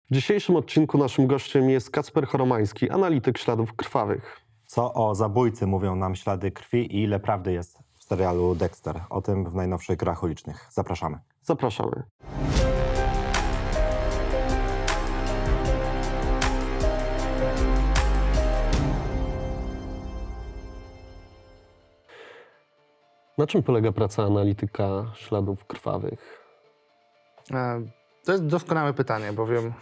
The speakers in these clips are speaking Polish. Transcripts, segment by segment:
W dzisiejszym odcinku naszym gościem jest Kacper Choromański, analityk śladów krwawych. Co o zabójcy mówią nam ślady krwi i ile prawdy jest w serialu Dexter. O tym w najnowszych Grach Ulicznych. Zapraszamy. Zapraszamy. Na czym polega praca analityka śladów krwawych? To jest doskonałe pytanie, bowiem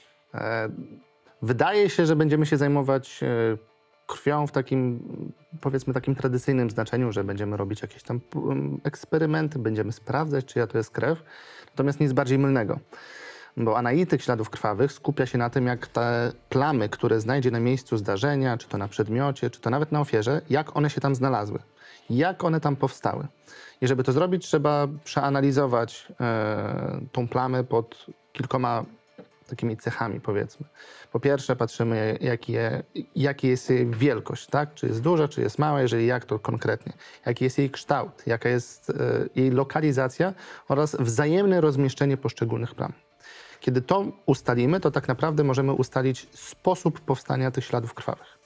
wydaje się, że będziemy się zajmować krwią w takim, powiedzmy, takim tradycyjnym znaczeniu, że będziemy robić jakieś tam eksperymenty, będziemy sprawdzać, czyja to jest krew. Natomiast nic bardziej mylnego, bo analityk śladów krwawych skupia się na tym, jak te plamy, które znajdzie na miejscu zdarzenia, czy to na przedmiocie, czy to nawet na ofierze, jak one się tam znalazły, jak one tam powstały. I żeby to zrobić, trzeba przeanalizować tą plamę pod kilkoma takimi cechami, powiedzmy. Po pierwsze patrzymy, jaki jest jej wielkość, tak? Czy jest duża, czy jest mała, jeżeli jak, to konkretnie. Jaki jest jej kształt, jaka jest jej lokalizacja oraz wzajemne rozmieszczenie poszczególnych plam. Kiedy to ustalimy, to tak naprawdę możemy ustalić sposób powstania tych śladów krwawych.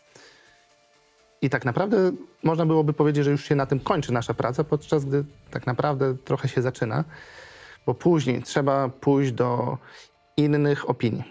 I tak naprawdę można byłoby powiedzieć, że już się na tym kończy nasza praca, podczas gdy tak naprawdę trochę się zaczyna, bo później trzeba pójść do innych opinii.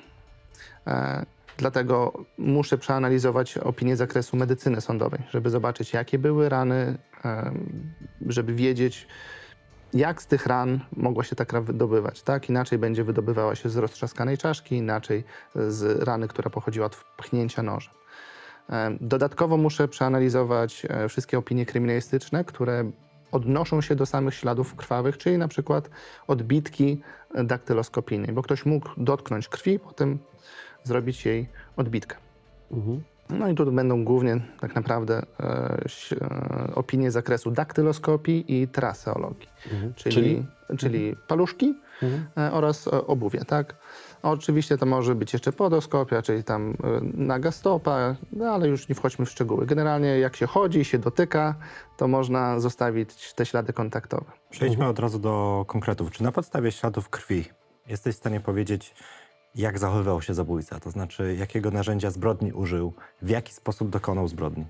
Dlatego muszę przeanalizować opinię z zakresu medycyny sądowej, żeby zobaczyć, jakie były rany, żeby wiedzieć, jak z tych ran mogła się ta krew wydobywać. Tak? Inaczej będzie wydobywała się z roztrzaskanej czaszki, inaczej z rany, która pochodziła od pchnięcia nożem. Dodatkowo muszę przeanalizować wszystkie opinie kryminalistyczne, które odnoszą się do samych śladów krwawych, czyli na przykład odbitki daktyloskopijnej, bo ktoś mógł dotknąć krwi, potem zrobić jej odbitkę. No i tu będą głównie tak naprawdę opinie z zakresu daktyloskopii i traseologii, czyli paluszki oraz obuwie, tak? Oczywiście to może być jeszcze podoskopia, czyli tam naga stopa, no ale już nie wchodźmy w szczegóły. Generalnie jak się chodzi, się dotyka, to można zostawić te ślady kontaktowe. Przejdźmy od razu do konkretów. Czy na podstawie śladów krwi jesteś w stanie powiedzieć, jak zachowywał się zabójca? To znaczy, jakiego narzędzia zbrodni użył, w jaki sposób dokonał zbrodni?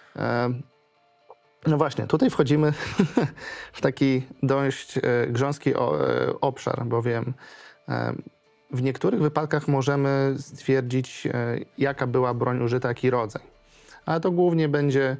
No właśnie, tutaj wchodzimy w taki dość grząski obszar, bowiem w niektórych wypadkach możemy stwierdzić, jaka była broń użyta, jaki rodzaj. Ale to głównie będzie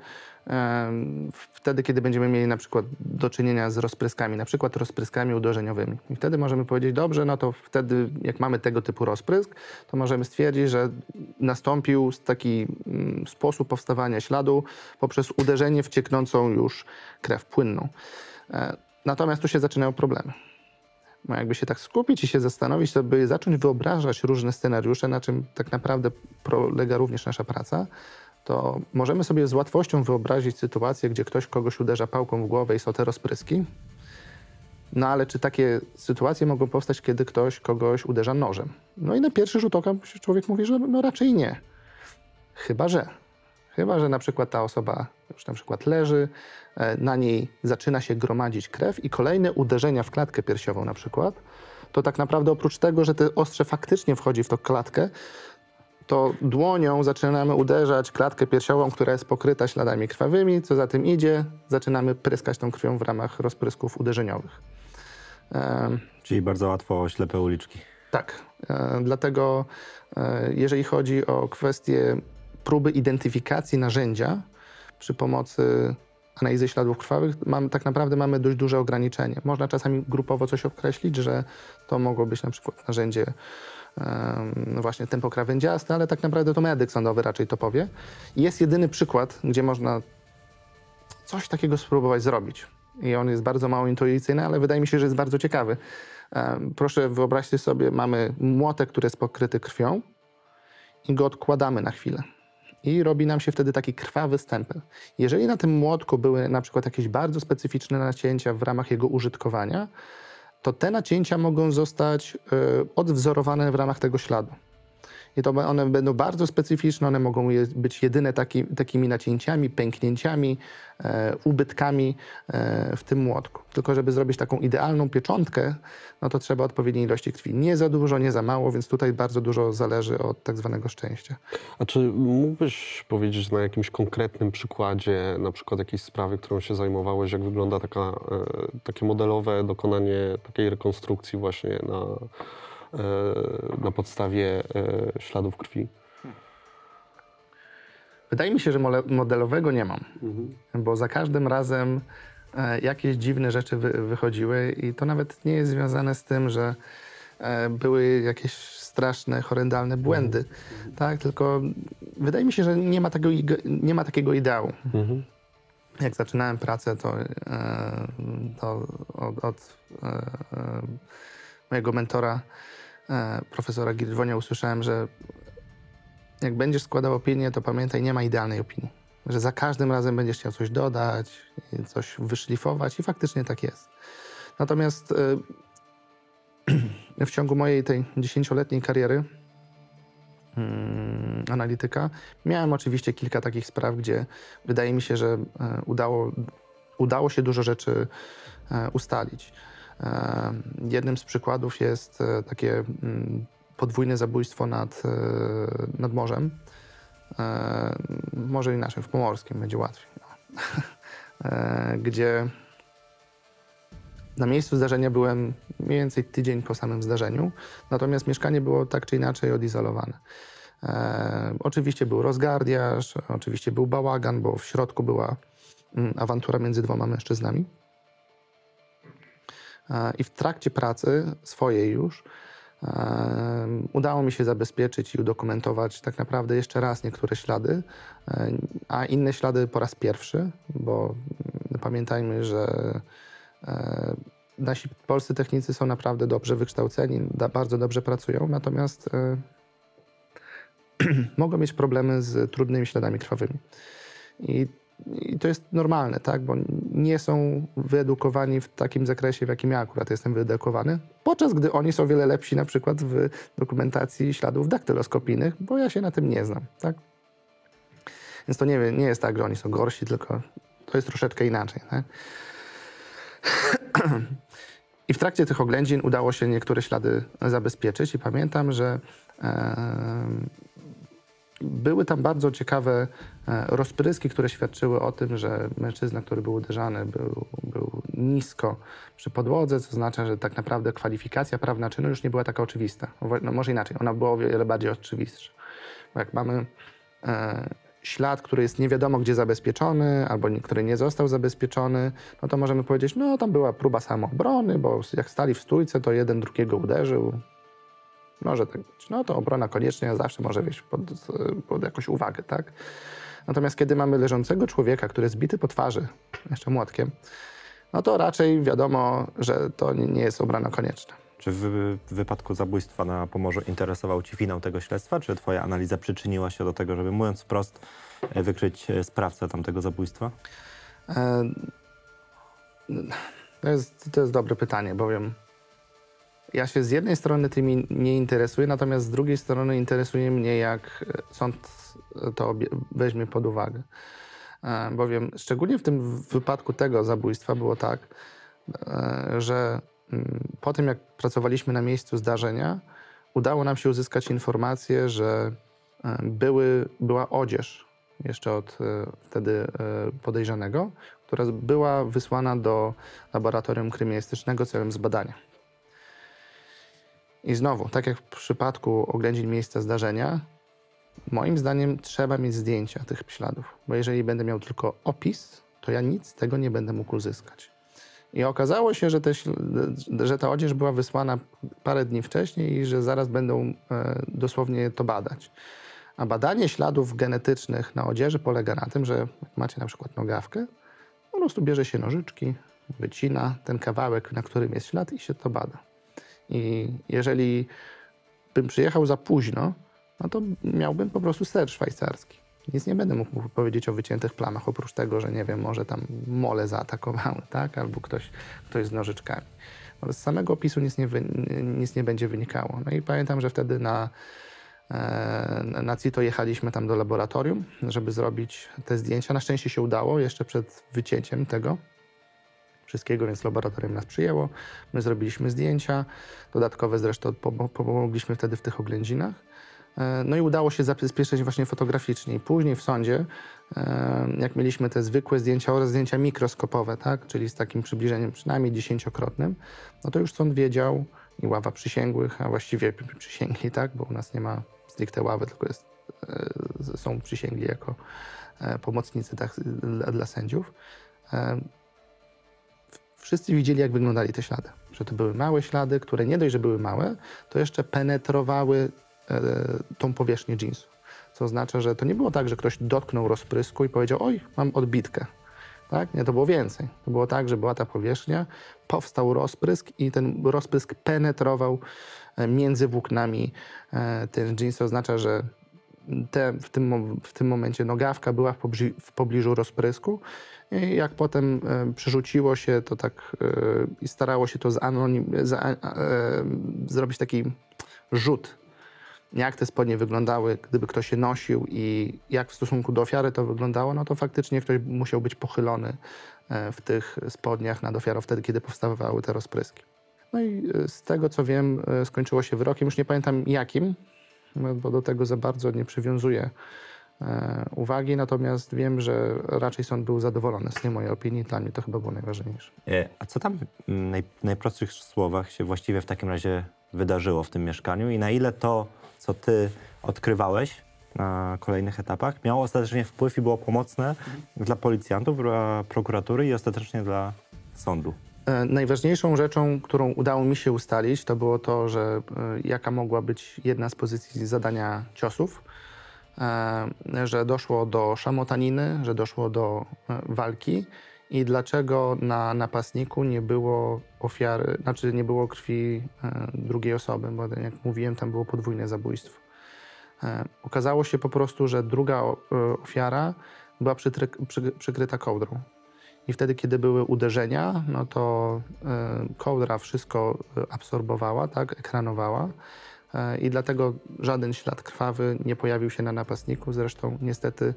wtedy, kiedy będziemy mieli na przykład do czynienia z rozpryskami, na przykład rozpryskami uderzeniowymi. I wtedy możemy powiedzieć, dobrze, no to wtedy jak mamy tego typu rozprysk, to możemy stwierdzić, że nastąpił taki sposób powstawania śladu poprzez uderzenie w cieknącą już krew płynną. Natomiast tu się zaczynają problemy. No jakby się tak skupić i się zastanowić, to by zacząć wyobrażać różne scenariusze, na czym tak naprawdę polega również nasza praca, to możemy sobie z łatwością wyobrazić sytuację, gdzie ktoś kogoś uderza pałką w głowę i są te rozpryski. No ale czy takie sytuacje mogą powstać, kiedy ktoś kogoś uderza nożem? No i na pierwszy rzut oka człowiek mówi, że no raczej nie. Chyba, że na przykład ta osoba już na przykład leży, na niej zaczyna się gromadzić krew i kolejne uderzenia w klatkę piersiową na przykład, to tak naprawdę oprócz tego, że te ostrze faktycznie wchodzi w tą klatkę, to dłonią zaczynamy uderzać klatkę piersiową, która jest pokryta śladami krwawymi. Co za tym idzie, zaczynamy pryskać tą krwią w ramach rozprysków uderzeniowych. Czyli bardzo łatwo ślepe uliczki. Tak, dlatego jeżeli chodzi o kwestię próby identyfikacji narzędzia przy pomocy analizy śladów krwawych, tak naprawdę mamy dość duże ograniczenie. Można czasami grupowo coś określić, że to mogło być na przykład narzędzie właśnie tempo krawędziaste, ale tak naprawdę to medyk sądowy raczej to powie. Jest jedyny przykład, gdzie można coś takiego spróbować zrobić. I on jest bardzo mało intuicyjny, ale wydaje mi się, że jest bardzo ciekawy. Proszę wyobraźcie sobie, mamy młotek, który jest pokryty krwią i go odkładamy na chwilę. I robi nam się wtedy taki krwawy stempel. Jeżeli na tym młotku były na przykład jakieś bardzo specyficzne nacięcia w ramach jego użytkowania, to te nacięcia mogą zostać odwzorowane w ramach tego śladu. I to one będą bardzo specyficzne, one mogą być jedyne takimi nacięciami, pęknięciami, ubytkami w tym młotku. Tylko żeby zrobić taką idealną pieczątkę, no to trzeba odpowiedniej ilości krwi. Nie za dużo, nie za mało, więc tutaj bardzo dużo zależy od tak zwanego szczęścia. A czy mógłbyś powiedzieć na jakimś konkretnym przykładzie, na przykład jakiejś sprawy, którą się zajmowałeś, jak wygląda takie modelowe dokonanie takiej rekonstrukcji właśnie na podstawie śladów krwi? Wydaje mi się, że modelowego nie mam, bo za każdym razem jakieś dziwne rzeczy wychodziły i to nawet nie jest związane z tym, że były jakieś straszne, horrendalne błędy, tak? Tylko wydaje mi się, że nie ma takiego ideału. Jak zaczynałem pracę, to od mojego mentora, profesora Girwonia, usłyszałem, że jak będziesz składał opinię, to pamiętaj, nie ma idealnej opinii. Że za każdym razem będziesz chciał coś dodać, coś wyszlifować i faktycznie tak jest. Natomiast w ciągu mojej tej 10-letniej kariery analityka miałem oczywiście kilka takich spraw, gdzie wydaje mi się, że udało się dużo rzeczy ustalić. Jednym z przykładów jest takie podwójne zabójstwo nad morzem. Może inaczej, w Pomorskim będzie łatwiej. Gdzie na miejscu zdarzenia byłem mniej więcej tydzień po samym zdarzeniu, natomiast mieszkanie było tak czy inaczej odizolowane. Oczywiście był rozgardiaż, oczywiście był bałagan, bo w środku była awantura między dwoma mężczyznami. I w trakcie pracy swojej już udało mi się zabezpieczyć i udokumentować tak naprawdę jeszcze raz niektóre ślady, a inne ślady po raz pierwszy, bo pamiętajmy, że nasi polscy technicy są naprawdę dobrze wykształceni, bardzo dobrze pracują, natomiast mogą mieć problemy z trudnymi śladami krwawymi. I to jest normalne, tak? Bo nie są wyedukowani w takim zakresie, w jakim ja akurat jestem wyedukowany, podczas gdy oni są wiele lepsi na przykład w dokumentacji śladów daktyloskopijnych, bo ja się na tym nie znam, tak? Więc to nie jest tak, że oni są gorsi, tylko to jest troszeczkę inaczej, tak? I w trakcie tych oględzin udało się niektóre ślady zabezpieczyć i pamiętam, że były tam bardzo ciekawe rozpryski, które świadczyły o tym, że mężczyzna, który był uderzany, był nisko przy podłodze, co oznacza, że tak naprawdę kwalifikacja prawna czynu już nie była taka oczywista. No może inaczej, ona była o wiele bardziej oczywistsza. Bo jak mamy ślad, który jest nie wiadomo gdzie zabezpieczony, albo który nie został zabezpieczony, no to możemy powiedzieć, no tam była próba samoobrony, bo jak stali w stójce, to jeden drugiego uderzył. Może tak być. No to obrona koniecznie zawsze może wejść pod jakąś uwagę, tak? Natomiast kiedy mamy leżącego człowieka, który jest zbity po twarzy, jeszcze młotkiem, no to raczej wiadomo, że to nie jest obrona konieczna. Czy w wypadku zabójstwa na Pomorzu interesował Ci finał tego śledztwa? Czy Twoja analiza przyczyniła się do tego, żeby, mówiąc wprost, wykryć sprawcę tamtego zabójstwa? To jest dobre pytanie, bowiem ja się z jednej strony tym nie interesuję, natomiast z drugiej strony interesuje mnie, jak sąd to weźmie pod uwagę. Bowiem szczególnie w tym wypadku tego zabójstwa było tak, że po tym, jak pracowaliśmy na miejscu zdarzenia, udało nam się uzyskać informację, że była odzież jeszcze od wtedy podejrzanego, która była wysłana do laboratorium kryminalistycznego celem zbadania. I znowu, tak jak w przypadku oględzin miejsca zdarzenia, moim zdaniem trzeba mieć zdjęcia tych śladów, bo jeżeli będę miał tylko opis, to ja nic z tego nie będę mógł uzyskać. I okazało się, że ta odzież była wysłana parę dni wcześniej i że zaraz będą dosłownie to badać. A badanie śladów genetycznych na odzieży polega na tym, że jak macie na przykład nogawkę, po prostu bierze się nożyczki, wycina ten kawałek, na którym jest ślad i się to bada. I jeżeli bym przyjechał za późno, no to miałbym po prostu ser szwajcarski. Nic nie będę mógł powiedzieć o wyciętych plamach, oprócz tego, że nie wiem, może tam mole zaatakowały, tak? Albo ktoś z nożyczkami. Ale z samego opisu nic nie będzie wynikało. No i pamiętam, że wtedy na Na CITO jechaliśmy tam do laboratorium, żeby zrobić te zdjęcia. Na szczęście się udało jeszcze przed wycięciem tego wszystkiego, więc laboratorium nas przyjęło. My zrobiliśmy zdjęcia, dodatkowe zresztą pomogliśmy wtedy w tych oględzinach. No i udało się zabezpieczyć właśnie fotograficznie. I później w sądzie, jak mieliśmy te zwykłe zdjęcia oraz zdjęcia mikroskopowe, tak, czyli z takim przybliżeniem przynajmniej 10-krotnym, no to już sąd wiedział i ława przysięgłych, a właściwie przysięgli, tak, bo u nas nie ma stricte ławy, tylko są przysięgli jako pomocnicy tak, dla sędziów. Wszyscy widzieli, jak wyglądali te ślady. Że to były małe ślady, które nie dość, że były małe, to jeszcze penetrowały tą powierzchnię jeansu. Co oznacza, że to nie było tak, że ktoś dotknął rozprysku i powiedział: oj, mam odbitkę. Tak? Nie, to było więcej. To było tak, że była ta powierzchnia, powstał rozprysk i ten rozprysk penetrował między włóknami ten jeans. To oznacza, że w tym momencie nogawka była w pobliżu rozprysku. I jak potem przerzuciło się to tak i starało się to zrobić taki rzut, jak te spodnie wyglądały, gdyby ktoś je nosił i jak w stosunku do ofiary to wyglądało, no to faktycznie ktoś musiał być pochylony w tych spodniach nad ofiarą wtedy, kiedy powstawały te rozpryski. No i z tego, co wiem, skończyło się wyrokiem, już nie pamiętam jakim, bo do tego za bardzo nie przywiązuję uwagi, natomiast wiem, że raczej sąd był zadowolony z tej mojej opinii. Dla mnie to chyba było najważniejsze. A co tam w najprostszych słowach się właściwie w takim razie wydarzyło w tym mieszkaniu i na ile to, co ty odkrywałeś na kolejnych etapach, miało ostatecznie wpływ i było pomocne dla policjantów, dla prokuratury i ostatecznie dla sądu? Najważniejszą rzeczą, którą udało mi się ustalić, to było to, że jaka mogła być jedna z pozycji zadania ciosów, że doszło do szamotaniny, że doszło do walki i dlaczego na napastniku nie było ofiary, znaczy nie było krwi drugiej osoby, bo jak mówiłem, tam było podwójne zabójstwo. Okazało się po prostu, że druga ofiara była przykryta kołdrą. I wtedy, kiedy były uderzenia, no to kołdra wszystko absorbowała, tak, ekranowała. I dlatego żaden ślad krwawy nie pojawił się na napastniku. Zresztą niestety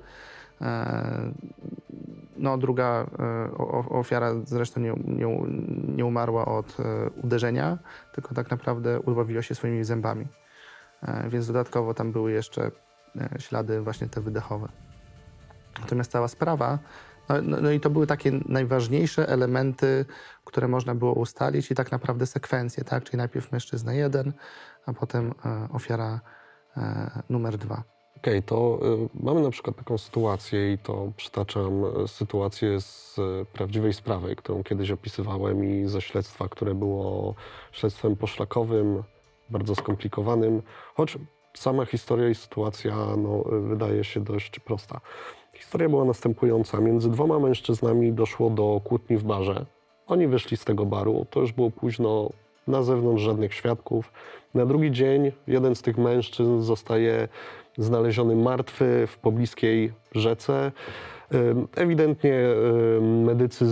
no, druga ofiara zresztą nie umarła od uderzenia, tylko tak naprawdę udławiła się swoimi zębami. Więc dodatkowo tam były jeszcze ślady właśnie te wydechowe. Natomiast cała sprawa, no i to były takie najważniejsze elementy, które można było ustalić i tak naprawdę sekwencje, tak? Czyli najpierw mężczyzna 1, a potem ofiara numer 2. Okej, to mamy na przykład taką sytuację i to przytaczam sytuację z prawdziwej sprawy, którą kiedyś opisywałem i ze śledztwa, które było śledztwem poszlakowym, bardzo skomplikowanym, choć sama historia i sytuacja no, wydaje się dość prosta. Historia była następująca. Między dwoma mężczyznami doszło do kłótni w barze. Oni wyszli z tego baru, to już było późno, na zewnątrz żadnych świadków. Na drugi dzień jeden z tych mężczyzn zostaje znaleziony martwy w pobliskiej rzece. Ewidentnie medycy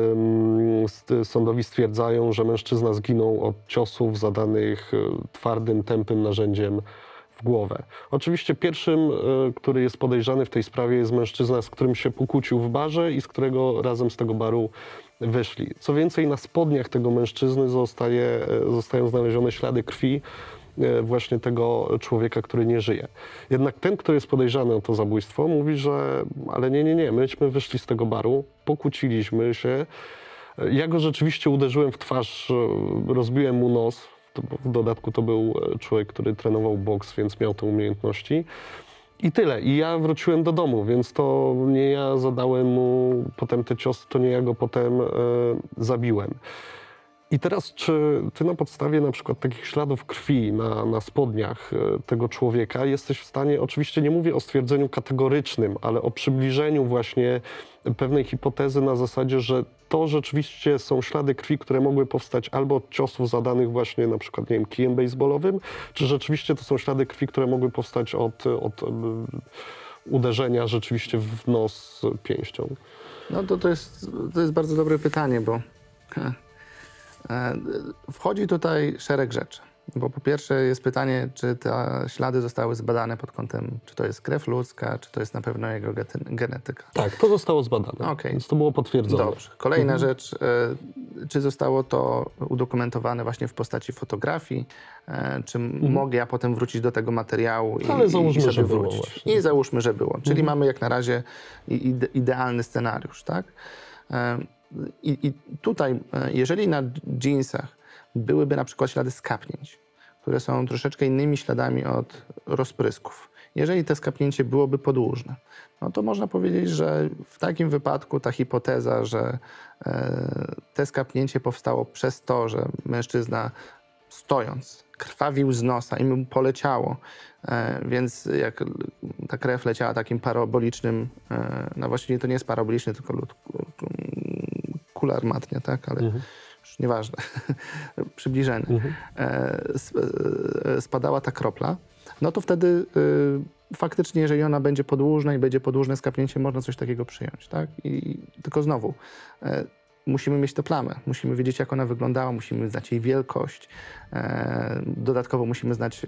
z sądowi stwierdzają, że mężczyzna zginął od ciosów zadanych twardym, tępym narzędziem w głowę. Oczywiście pierwszym, który jest podejrzany w tej sprawie, jest mężczyzna, z którym się pokłócił w barze i z którego razem z tego baru wyszli. Co więcej, na spodniach tego mężczyzny zostają znalezione ślady krwi właśnie tego człowieka, który nie żyje. Jednak ten, który jest podejrzany o to zabójstwo, mówi, że ale nie, myśmy wyszli z tego baru, pokłóciliśmy się, ja go rzeczywiście uderzyłem w twarz, rozbiłem mu nos. W dodatku to był człowiek, który trenował boks, więc miał te umiejętności. I tyle. I ja wróciłem do domu, więc to nie ja zadałem mu potem te ciosy, to nie ja go potem zabiłem. I teraz, czy ty na podstawie na przykład takich śladów krwi na spodniach tego człowieka jesteś w stanie, oczywiście nie mówię o stwierdzeniu kategorycznym, ale o przybliżeniu właśnie pewnej hipotezy na zasadzie, że to rzeczywiście są ślady krwi, które mogły powstać albo od ciosów zadanych właśnie na przykład, nie wiem, kijem baseballowym, czy rzeczywiście to są ślady krwi, które mogły powstać od uderzenia rzeczywiście w nos pięścią? No to jest bardzo dobre pytanie, bo wchodzi tutaj szereg rzeczy. Bo po pierwsze jest pytanie, czy te ślady zostały zbadane pod kątem, czy to jest krew ludzka, czy to jest na pewno jego genetyka. Tak, to zostało zbadane, Okej. więc to było potwierdzone. Dobrze. Kolejna rzecz, czy zostało to udokumentowane właśnie w postaci fotografii, czy mogę ja potem wrócić do tego materiału Ale załóżmy, sobie że było wrócić. właśnie. I załóżmy, że było. Czyli mamy jak na razie idealny scenariusz, tak? I tutaj, jeżeli na jeansach byłyby na przykład ślady skapnięć, które są troszeczkę innymi śladami od rozprysków. Jeżeli te skapnięcie byłoby podłużne, no to można powiedzieć, że w takim wypadku ta hipoteza, że te skapnięcie powstało przez to, że mężczyzna stojąc krwawił z nosa i mu poleciało, więc jak ta krew leciała takim parabolicznym, no właściwie to nie jest paraboliczny, tylko kula armatnia, tak, ale już nieważne, przybliżenie, spadała ta kropla, no to wtedy faktycznie, jeżeli ona będzie podłużna i będzie podłużne skapnięcie, można coś takiego przyjąć, tak? Tylko znowu, musimy mieć tę plamę, musimy wiedzieć, jak ona wyglądała, musimy znać jej wielkość, dodatkowo musimy znać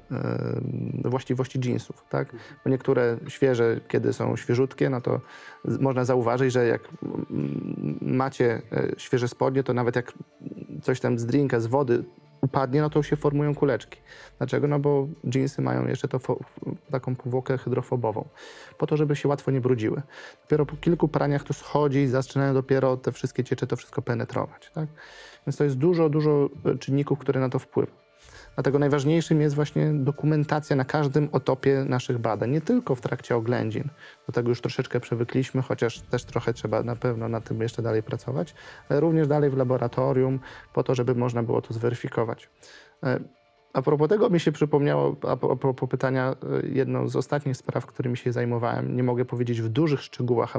właściwości jeansów, tak? Bo niektóre świeże, kiedy są świeżutkie, no to można zauważyć, że jak macie świeże spodnie, to nawet jak coś tam z drinka, z wody upadnie, no to się formują kuleczki. Dlaczego? No bo dżinsy mają jeszcze taką powłokę hydrofobową, po to, żeby się łatwo nie brudziły. Dopiero po kilku praniach to schodzi i zaczynają dopiero te wszystkie ciecze to wszystko penetrować. Tak? Więc to jest dużo czynników, które na to wpływają. Dlatego najważniejszym jest właśnie dokumentacja na każdym etapie naszych badań, nie tylko w trakcie oględzin. Do tego już troszeczkę przywykliśmy, chociaż też trochę trzeba na pewno na tym jeszcze dalej pracować, ale również dalej w laboratorium, po to, żeby można było to zweryfikować. A propos tego mi się przypomniało, a propos pytania, jedną z ostatnich spraw, którymi się zajmowałem. Nie mogę powiedzieć w dużych szczegółach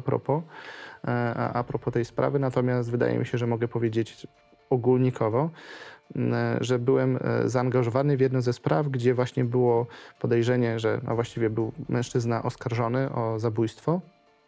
a propos tej sprawy, natomiast wydaje mi się, że mogę powiedzieć ogólnikowo, że byłem zaangażowany w jedną ze spraw, gdzie właśnie było podejrzenie, że no właściwie był mężczyzna oskarżony o zabójstwo,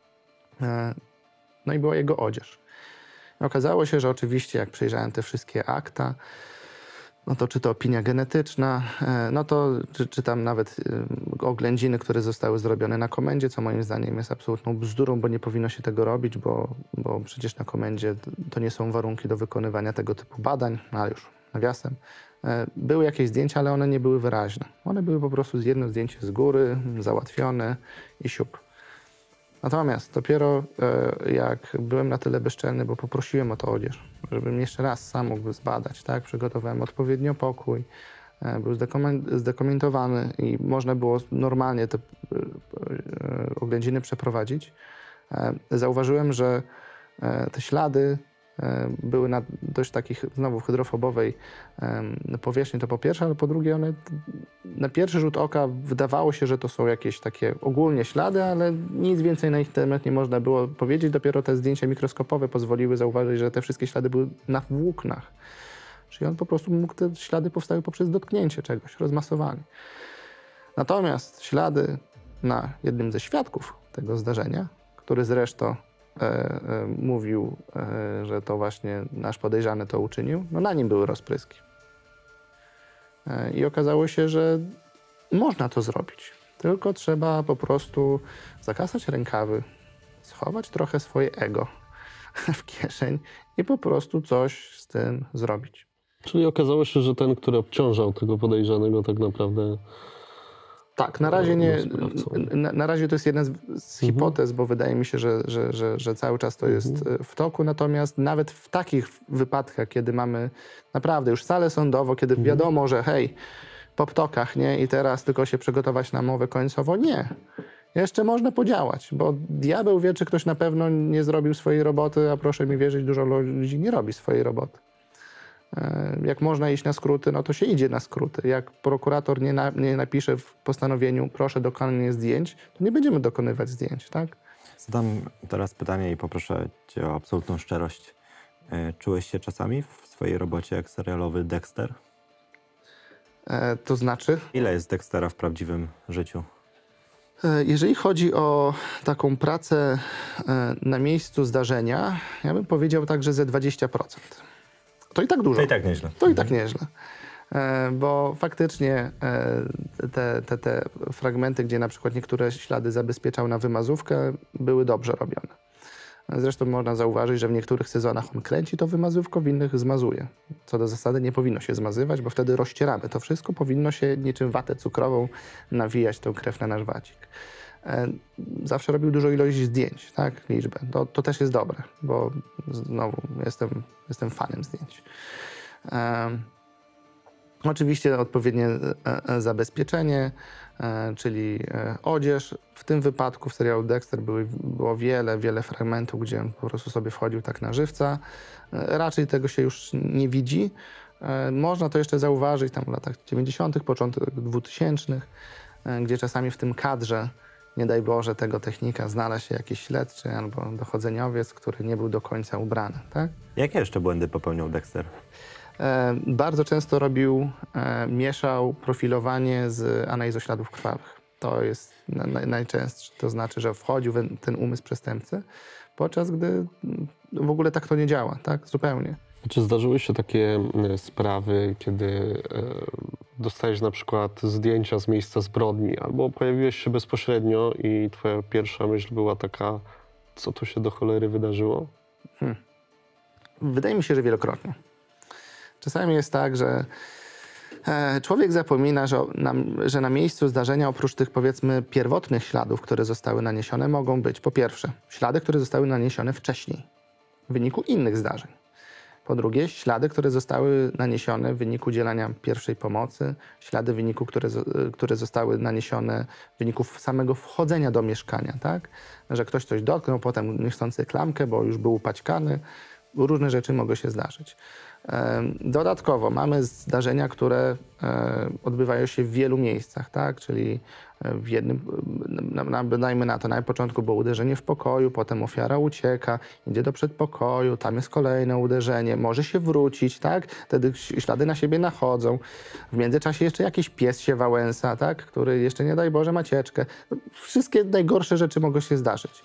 no i była jego odzież. I okazało się, że oczywiście jak przejrzałem te wszystkie akta, no to czy to opinia genetyczna, no to czy tam nawet oględziny, które zostały zrobione na komendzie, co moim zdaniem jest absolutną bzdurą, bo nie powinno się tego robić, bo przecież na komendzie to nie są warunki do wykonywania tego typu badań, no ale już nawiasem. Były jakieś zdjęcia, ale one nie były wyraźne. One były po prostu jedno zdjęcie z góry, załatwione i siup. Natomiast dopiero jak byłem na tyle bezczelny, bo poprosiłem o to odzież, żebym jeszcze raz sam mógł zbadać, tak? Przygotowałem odpowiednio pokój, był zdekomentowany i można było normalnie te oględziny przeprowadzić. Zauważyłem, że te ślady były na dość takich, znowu hydrofobowej powierzchni, to po pierwsze, ale po drugie one na pierwszy rzut oka wydawało się, że to są jakieś takie ogólnie ślady, ale nic więcej na ich temat nie można było powiedzieć. Dopiero te zdjęcia mikroskopowe pozwoliły zauważyć, że te wszystkie ślady były na włóknach. Czyli on po prostu mógł, te ślady powstały poprzez dotknięcie czegoś, rozmasowanie. Natomiast ślady na jednym ze świadków tego zdarzenia, który zresztą mówił, że to właśnie nasz podejrzany to uczynił, no na nim były rozpryski. I okazało się, że można to zrobić. Tylko trzeba po prostu zakasać rękawy, schować trochę swoje ego w kieszeń i po prostu coś z tym zrobić. Czyli okazało się, że ten, który obciążał tego podejrzanego, tak naprawdę... Tak, na razie nie. Na razie to jest jedna z hipotez, bo wydaje mi się, że cały czas to jest w toku. Natomiast nawet w takich wypadkach, kiedy mamy naprawdę już salę sądową, kiedy wiadomo, że hej, po ptokach, nie? I teraz tylko się przygotować na mowę końcową. Nie. Jeszcze można podziałać, bo diabeł wie, czy ktoś na pewno nie zrobił swojej roboty, a proszę mi wierzyć, dużo ludzi nie robi swojej roboty. Jak można iść na skróty, no to się idzie na skróty. Jak prokurator nie napisze w postanowieniu proszę dokonanie zdjęć, to nie będziemy dokonywać zdjęć, tak? Zadam teraz pytanie i poproszę cię o absolutną szczerość. Czułeś się czasami w swojej robocie jak serialowy Dexter? To znaczy? Ile jest Dextera w prawdziwym życiu? Jeżeli chodzi o taką pracę na miejscu zdarzenia, ja bym powiedział tak, że ze 20%. To i tak dużo. To i tak nieźle. To i tak nieźle. Bo faktycznie te fragmenty, gdzie na przykład niektóre ślady zabezpieczał na wymazówkę, były dobrze robione. Zresztą można zauważyć, że w niektórych sezonach on kręci to wymazówką, w innych zmazuje. Co do zasady nie powinno się zmazywać, bo wtedy rozcieramy to wszystko. Powinno się niczym watę cukrową nawijać tą krew na nasz wacik. Zawsze robił dużą ilość zdjęć, tak? Liczbę. To też jest dobre, bo znowu jestem fanem zdjęć. Oczywiście odpowiednie zabezpieczenie, czyli odzież. W tym wypadku w serialu Dexter było wiele fragmentów, gdzie on po prostu sobie wchodził tak na żywca. Raczej tego się już nie widzi. Można to jeszcze zauważyć tam w latach 90., początek 2000., gdzie czasami w tym kadrze, nie daj Boże, tego technika znalazł się jakiś śledczy albo dochodzeniowiec, który nie był do końca ubrany. Tak? Jakie jeszcze błędy popełniał Dexter? Bardzo często mieszał profilowanie z analizośladów krwawych. To jest najczęstsze. To znaczy, że wchodził w ten umysł przestępcy, podczas gdy w ogóle tak to nie działa, tak? Zupełnie. Czy zdarzyły się takie sprawy, kiedy dostajesz na przykład zdjęcia z miejsca zbrodni, albo pojawiłeś się bezpośrednio i twoja pierwsza myśl była taka, co tu się do cholery wydarzyło? Wydaje mi się, że wielokrotnie. Czasami jest tak, że człowiek zapomina, że na miejscu zdarzenia oprócz tych, powiedzmy, pierwotnych śladów, które zostały naniesione, mogą być po pierwsze ślady, które zostały naniesione wcześniej w wyniku innych zdarzeń. Po drugie, ślady, które zostały naniesione w wyniku udzielania pierwszej pomocy, ślady, które zostały naniesione w wyniku samego wchodzenia do mieszkania, tak? Że ktoś coś dotknął, potem niechcący klamkę, bo już był upaćkany. Różne rzeczy mogą się zdarzyć. Dodatkowo mamy zdarzenia, które odbywają się w wielu miejscach, tak? Czyli w jednym, dajmy na to, na początku było uderzenie w pokoju, potem ofiara ucieka, idzie do przedpokoju, tam jest kolejne uderzenie, może się wrócić, tak? Wtedy ślady na siebie nachodzą. W międzyczasie jeszcze jakiś pies się wałęsa, tak? Który jeszcze, nie daj Boże, ma cieczkę. Wszystkie najgorsze rzeczy mogą się zdarzyć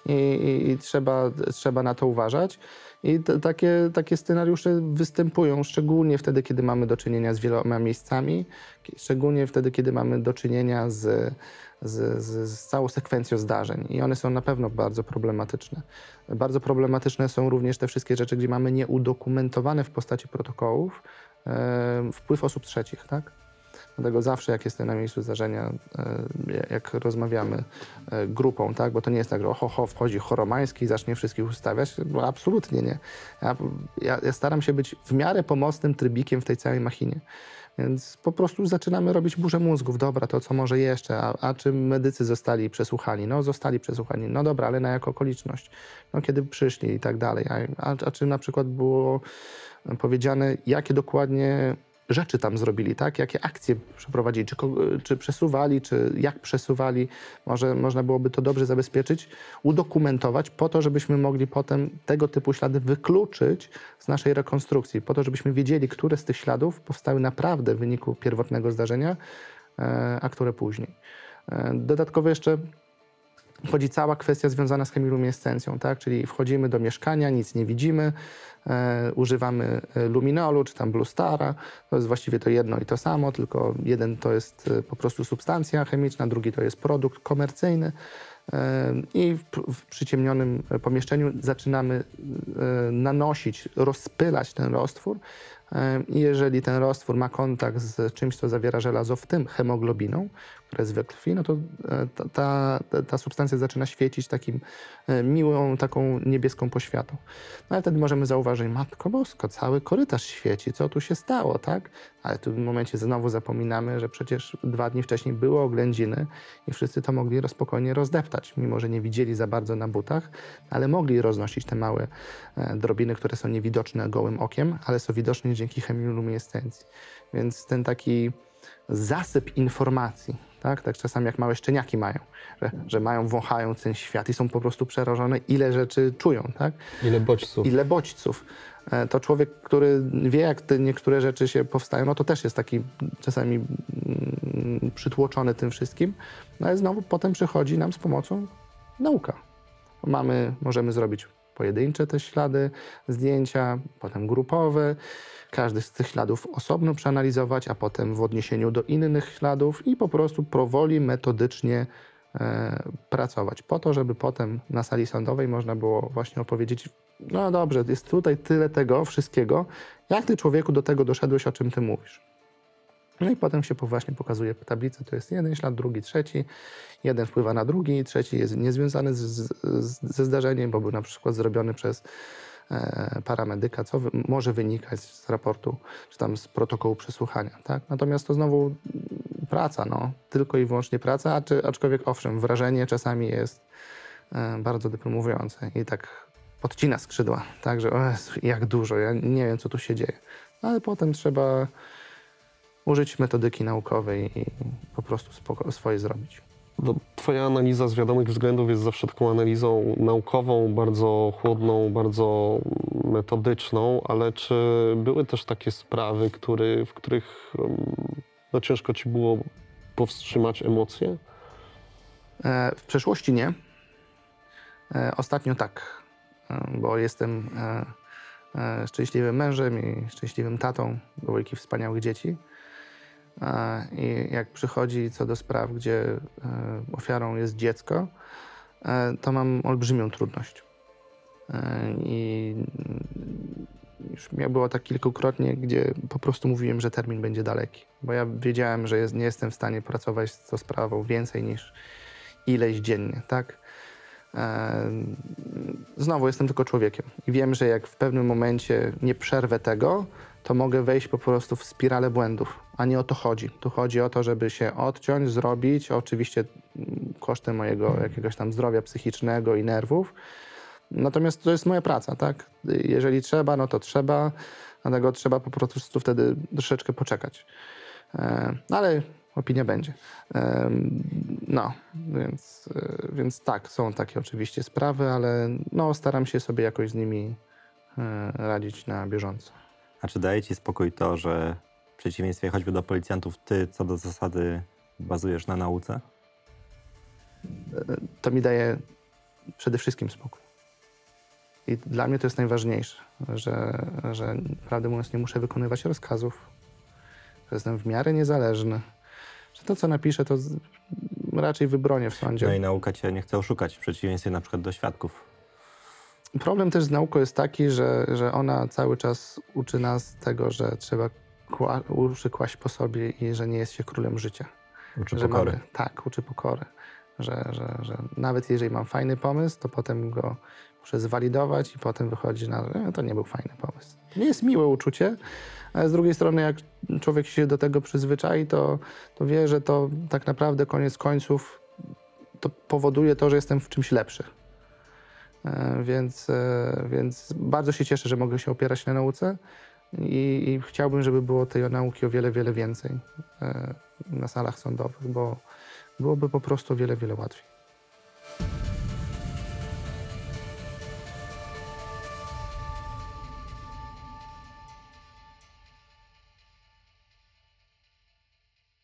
i trzeba na to uważać. I takie scenariusze występują, szczególnie wtedy, kiedy mamy do czynienia z wieloma miejscami, szczególnie wtedy, kiedy mamy do czynienia z całą sekwencją zdarzeń. I one są na pewno bardzo problematyczne. Bardzo problematyczne są również te wszystkie rzeczy, gdzie mamy nieudokumentowane w postaci protokołów wpływ osób trzecich, tak? Dlatego zawsze, jak jestem na miejscu zdarzenia, jak rozmawiamy grupą, tak? Bo to nie jest tak, że wchodzi Choromański i zacznie wszystkich ustawiać. Bo absolutnie nie. Ja staram się być w miarę pomocnym trybikiem w tej całej machinie. Więc po prostu zaczynamy robić burzę mózgów. Dobra, to co może jeszcze? A czy medycy zostali przesłuchani? No, zostali przesłuchani. No dobra, ale na jaką okoliczność? No, kiedy przyszli i tak dalej. A czy na przykład było powiedziane, jakie dokładnie rzeczy tam zrobili, tak? Jakie akcje przeprowadzili, czy przesuwali, czy jak przesuwali. Może można byłoby to dobrze zabezpieczyć, udokumentować po to, żebyśmy mogli potem tego typu ślady wykluczyć z naszej rekonstrukcji, po to, żebyśmy wiedzieli, które z tych śladów powstały naprawdę w wyniku pierwotnego zdarzenia, a które później. Dodatkowo jeszcze wchodzi cała kwestia związana z chemiluminescencją, tak? Czyli wchodzimy do mieszkania, nic nie widzimy, używamy luminolu czy tam Blue Stara. To jest właściwie to jedno i to samo, tylko jeden to jest po prostu substancja chemiczna, drugi to jest produkt komercyjny. I w przyciemnionym pomieszczeniu zaczynamy nanosić, rozpylać ten roztwór. I jeżeli ten roztwór ma kontakt z czymś, co zawiera żelazo, w tym hemoglobiną, która jest we krwi, no to ta substancja zaczyna świecić takim miłą, taką niebieską poświatą. No ale wtedy możemy zauważyć, Matko Bosko, cały korytarz świeci, co tu się stało, tak? Ale w tym momencie znowu zapominamy, że przecież 2 dni wcześniej były oględziny i wszyscy to mogli spokojnie rozdeptać, mimo że nie widzieli za bardzo na butach, ale mogli roznosić te małe drobiny, które są niewidoczne gołym okiem, ale są widoczne dzięki chemiluminescencji. Więc ten taki zasyp informacji, tak czasami jak małe szczeniaki mają, że wąchają ten świat i są po prostu przerażone, ile rzeczy czują, tak? Ile bodźców. To człowiek, który wie, jak te niektóre rzeczy się powstają, no to też jest taki czasami przytłoczony tym wszystkim, no ale znowu potem przychodzi nam z pomocą nauka. Możemy zrobić pojedyncze te ślady, zdjęcia, potem grupowe. Każdy z tych śladów osobno przeanalizować, a potem w odniesieniu do innych śladów i po prostu powoli, metodycznie pracować po to, żeby potem na sali sądowej można było właśnie opowiedzieć, no dobrze, jest tutaj tyle tego wszystkiego, jak ty człowieku do tego doszedłeś, o czym ty mówisz. No i potem się właśnie pokazuje tablicę, to jest jeden ślad, drugi, trzeci, jeden wpływa na drugi, trzeci jest niezwiązany ze zdarzeniem, bo był na przykład zrobiony przez paramedyka, co może wynikać z raportu, czy tam z protokołu przesłuchania. Tak? Natomiast to znowu praca, no, tylko i wyłącznie praca, aczkolwiek owszem, wrażenie czasami jest bardzo deprymujące i tak podcina skrzydła, tak, że o Jezu, jak dużo, ja nie wiem, co tu się dzieje. Ale potem trzeba użyć metodyki naukowej i po prostu swoje zrobić. No, twoja analiza z wiadomych względów jest zawsze taką analizą naukową, bardzo chłodną, bardzo metodyczną, ale czy były też takie sprawy, w których no, ciężko ci było powstrzymać emocje? W przeszłości nie. Ostatnio tak, bo jestem szczęśliwym mężem i szczęśliwym tatą dwójki wspaniałych dzieci. I jak przychodzi co do spraw, gdzie ofiarą jest dziecko, to mam olbrzymią trudność. I już było tak kilkukrotnie, gdzie po prostu mówiłem, że termin będzie daleki. Bo ja wiedziałem, że nie jestem w stanie pracować z tą sprawą więcej niż ileś dziennie, tak? Znowu jestem tylko człowiekiem i wiem, że jak w pewnym momencie nie przerwę tego, to mogę wejść po prostu w spiralę błędów, a nie o to chodzi. Tu chodzi o to, żeby się odciąć, zrobić, oczywiście kosztem mojego jakiegoś tam zdrowia psychicznego i nerwów. Natomiast to jest moja praca, tak? Jeżeli trzeba, no to trzeba, dlatego trzeba po prostu wtedy troszeczkę poczekać. Ale opinia będzie. No, więc tak, są takie oczywiście sprawy, ale no, staram się sobie jakoś z nimi radzić na bieżąco. A czy daje ci spokój to, że w przeciwieństwie choćby do policjantów, ty co do zasady bazujesz na nauce? To mi daje przede wszystkim spokój. I dla mnie to jest najważniejsze, że prawdę mówiąc nie muszę wykonywać rozkazów, że jestem w miarę niezależny, że to, co napiszę, to raczej wybronię w sądzie. No i nauka cię nie chce oszukać, w przeciwieństwie na przykład do świadków. Problem też z nauką jest taki, że ona cały czas uczy nas tego, że trzeba uszy kłaść po sobie i że nie jest się królem życia. Uczy pokory. Tak, uczy pokory. Że nawet jeżeli mam fajny pomysł, to potem go muszę zwalidować i potem wychodzi na że to nie był fajny pomysł. Nie jest miłe uczucie, ale z drugiej strony jak człowiek się do tego przyzwyczai, to wie, że to tak naprawdę koniec końców to powoduje to, że jestem w czymś lepszy. Więc bardzo się cieszę, że mogę się opierać na nauce i chciałbym, żeby było tej nauki o wiele, wiele więcej na salach sądowych, bo byłoby po prostu o wiele, wiele łatwiej.